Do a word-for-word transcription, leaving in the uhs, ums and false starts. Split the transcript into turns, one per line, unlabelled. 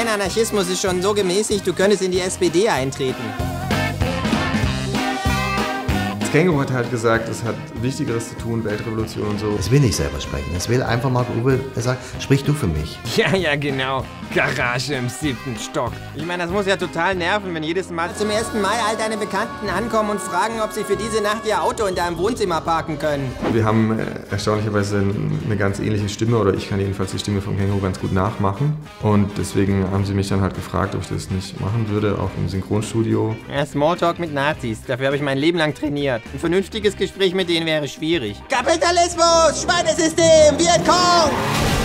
Dein Anarchismus ist schon so gemäßigt, du könntest in die S P D eintreten.
Das Känguru hat halt gesagt, es hat Wichtigeres zu tun, Weltrevolution und so.
Es will nicht selber sprechen, es will einfach Marc-Uwe, er sagt, sprich du für mich.
Ja, ja, genau. Garage im siebten Stock. Ich meine, das muss ja total nerven, wenn jedes Mal zum ersten Mai all deine Bekannten ankommen und fragen, ob sie für diese Nacht ihr Auto in deinem Wohnzimmer parken können.
Wir haben äh, erstaunlicherweise eine ganz ähnliche Stimme, oder ich kann jedenfalls die Stimme vom Känguru ganz gut nachmachen. Und deswegen haben sie mich dann halt gefragt, ob ich das nicht machen würde, auch im Synchronstudio.
Ja, Smalltalk mit Nazis, dafür habe ich mein Leben lang trainiert. Ein vernünftiges Gespräch mit denen wäre schwierig. Kapitalismus, Schweinesystem, Vietcong!